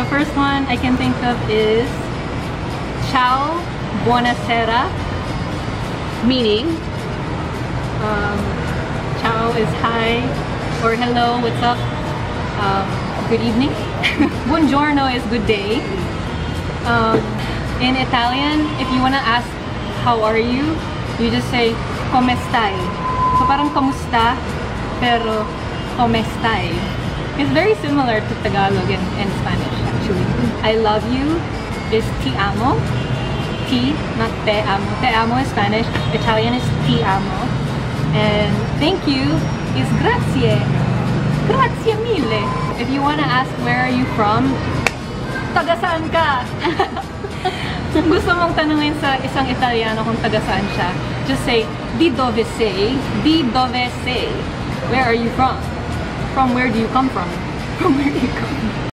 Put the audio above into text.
The first one I can think of is ciao, buonasera, Meaning? ciao is hi or hello, what's up, good evening. Buongiorno is good day. In Italian, if you want to ask how are you, you just say come stai. So parang kamusta, pero come stai. It's very similar to Tagalog and Spanish actually. I love you is ti amo. Ti, not te amo. Te amo is Spanish. Italian is ti amo. And thank you is grazie. Grazie mille. If you want to ask where are you from, taga saan ka? Kung gusto mong tanungin sa isang Italiano kung taga saan siya, just say, di dove sei? Di dove sei? Where are you from? From where do you come from? From where do you come?